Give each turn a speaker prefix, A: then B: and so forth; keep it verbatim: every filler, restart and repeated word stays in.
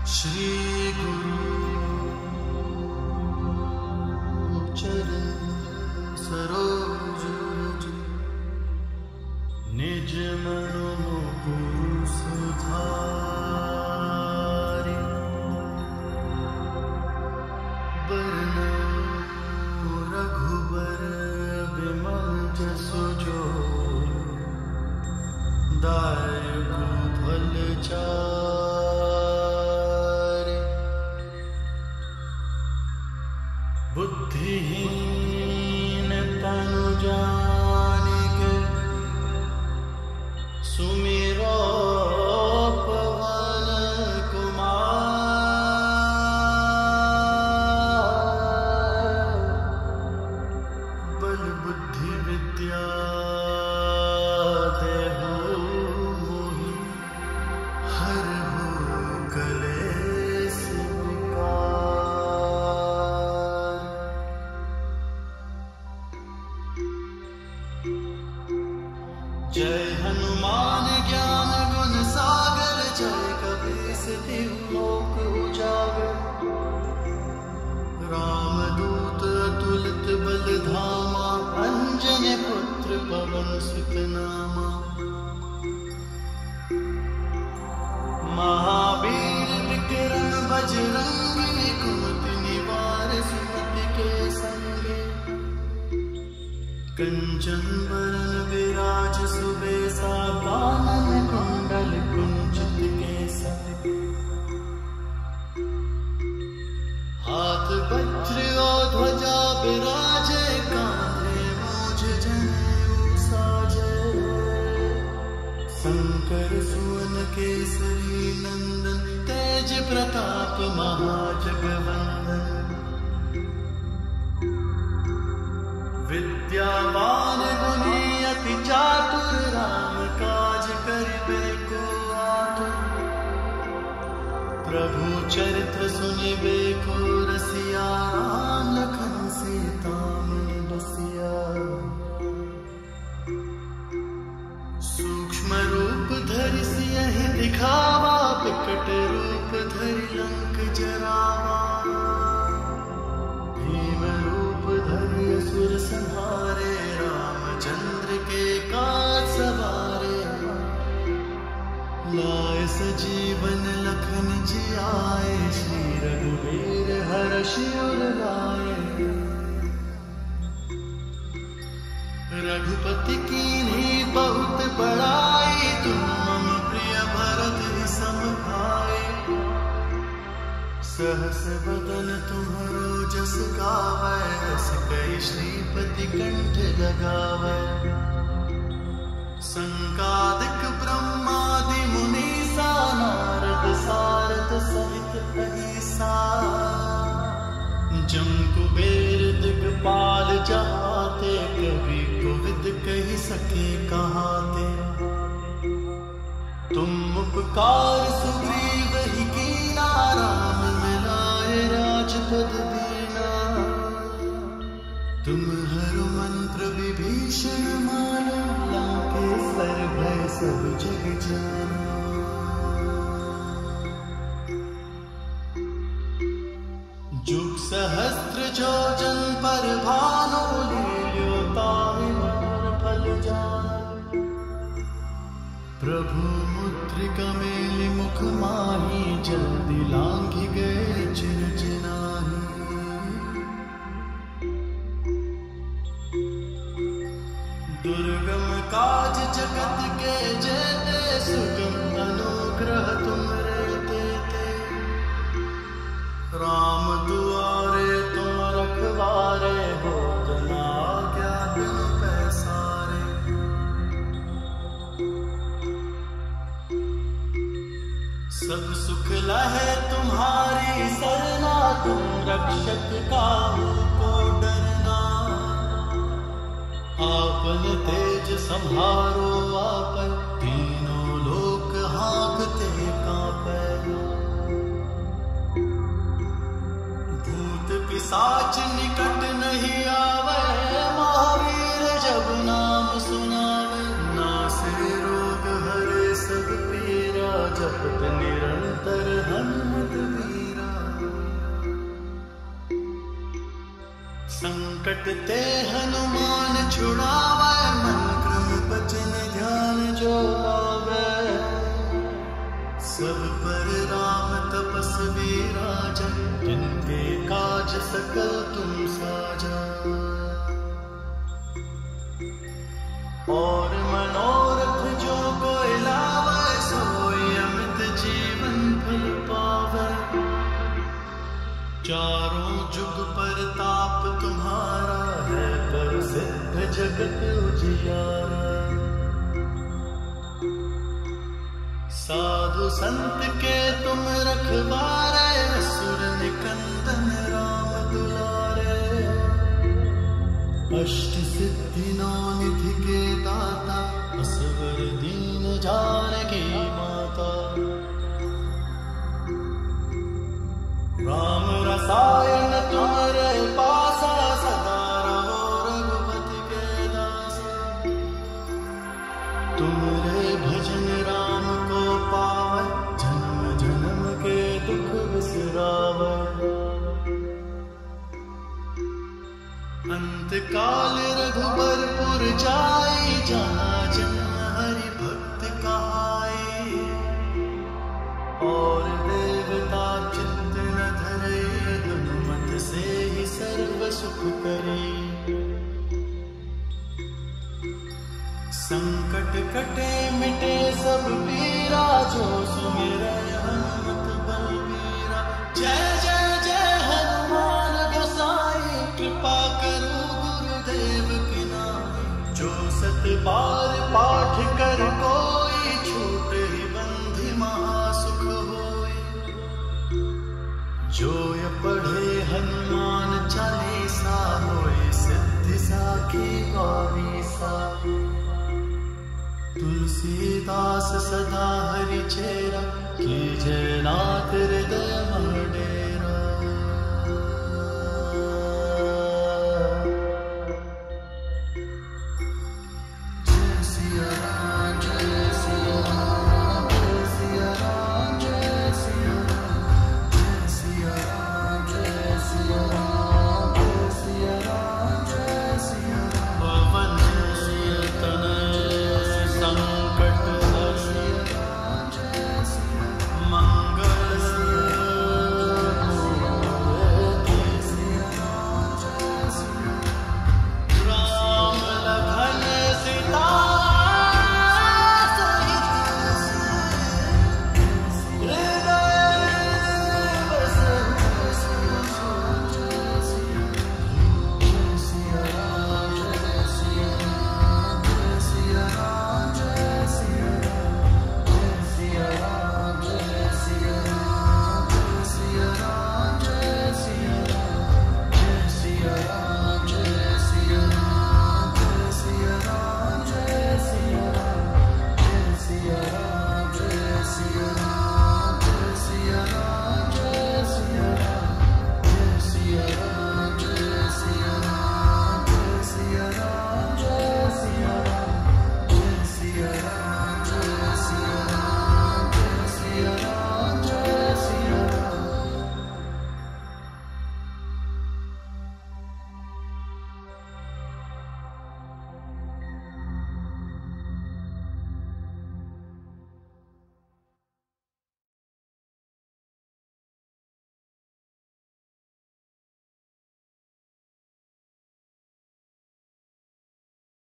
A: श्री गुरु चरण सरोज रज निज मनो गुरु सुधारि बरनौ रघुबर बिमल जसु जो दायकु फल चारि बुद्धिहीन तनु जानिके सुमिरो पवन कुमार बल बुद्धि विद्या देहु मोहि हरहु कलेस विकार। जय हनुमान ज्ञान गुण सागर जय कपीस तिहु लोक उजागर। रामदूत अतुलित बल धामा अंजनी पुत्र पवन सुत नामा। महावीर विक्रम बजरंगी कुमति निवार सुमति के संगे। कंचन बरन विराज सुबेसा कानन कुंडल कुंचित केसा। हाथ वज्र और ध्वजा विराजे कांधे मूझ जनेऊ साजे। शंकर सुवन केसरी नंदन तेज प्रताप महाजगवंदन। विद्यावान गुणी अति चातुर राम काज करिबे को आतुर। प्रभु चरित्र सुनिबे को रसिया राम लखन सीता मन बसिया। सूक्ष्म रूप धरि सियहि दिखावा विकट रूप धरि लंक जरावा। भीम रूप धरि असुर संहारे रामचंद्र के काज सवारे। लाए सजीवन लखन जियाए श्री रघुवीर हर्षि उर लाए। रघुपति कीन्ही बहुत बड़ाई तुम मम प्रिय भरत सम भाई। सहस बदन तुम्हरो जस गावै रस कहि श्रीपति कंठ लगावै। संकादिक ब्रह्मादि मुनीसा नारद सारद सहित अहिसा। जम कुबेर दिगपाल जहाते कवि कोविद कहि सके कहाते। तुम उपकार सुग्रीव ही कीना राम मिलाए राजपद दीना। तुम हरु मंत्र विभीषण माना लंकेश्वर भय सब जग जाना। जुग सहस्त्र जो जन पर भानु लील्यो ताहि मधुर फल जानु। प्रभु मुद्रिका मेलि मुख माहि जल्दी लांघि गए चिर जिनाहि। दुर्गम काज जगत के जेते सुगम अनुग्रह तुमरे तेते। राम दुआरे तुम रखवारे होत न आज्ञा बिनु पैसारे। सब सुख लहे तुम्हारी सरना तुम रक्षक काहू को डरना। आपन तेज संहारो आपै तीनों लोक हाँकते कांपै। भूत पिशाच निकट नहीं आवे महावीर जब नाम सुनावे। नासे रोग हरे सब पीरा जपत निरंतर निरंतर हनुमत वीरा। संकट ते हनुमान छुड़ावे, मन क्रम बचन ध्यान जो लावे। सब पर राम तपस्वी राजा, जिनके काज सकल तुम साजा। और मनोरथ जो कोई लावे, सोई अमित जीवन फल पावे। चारों जुग पर ताप तुम्हारा है, पर सिद्ध जगत उजियारा। साधु संत के तुम रखवारे, असुर निकंदन राम दुलारे। अष्ट सिद्धि नौ निधि के दाता, असवर दीन जानकी माता। राम रसायन तुम्हारे पासा, सदा रहो रघुपति के दासा। तुम्हारे भजन राम को पावे, जन्म जन्म के दुख बिसरावे। अंत काल रघुबरपुर जाई, जहाँ जन्म हरि भक्त कहाई। और देवता चित्त न धरे, हनुमत से ही सर्व सुख करे। संकट कटे मिटे सब पीरा, जो सुमिरै हनुमत बलबीरा। जय जय जय हनुमान गोसाई, कृपा करो गुरुदेव की नाई। जो सत बार पाठ कर कोई, छूट ही बंधि महासुख होई। जो ये पढ़े हनुमान चालीसा, होए सिद्धि साखी गौरीसा। तुलसीदास सदा हरि चेरा, की जय